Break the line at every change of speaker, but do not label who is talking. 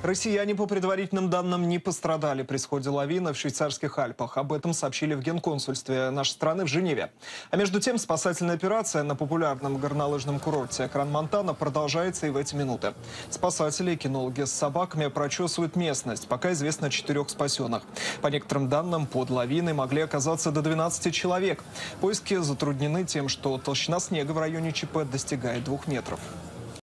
Россияне, по предварительным данным, не пострадали при сходе лавины в швейцарских Альпах. Об этом сообщили в Генконсульстве нашей страны в Женеве. А между тем, спасательная операция на популярном горнолыжном курорте Кран-Монтана продолжается и в эти минуты. Спасатели и кинологи с собаками прочесывают местность. Пока известно о 4 спасенных. По некоторым данным, под лавиной могли оказаться до 12 человек. Поиски затруднены тем, что толщина снега в районе ЧП достигает 2 метров.